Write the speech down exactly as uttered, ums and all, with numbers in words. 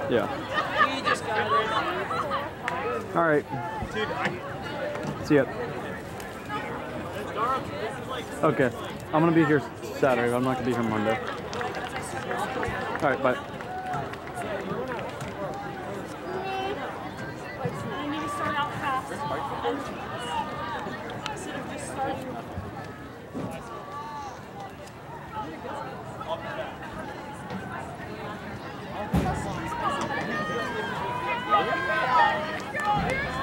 Yeah. We just got it. All right. See ya. Okay. I'm gonna be here Saturday. I'm not gonna be here Monday. All right. Bye. We need to start out fast. Instead of just starting. I'll be back.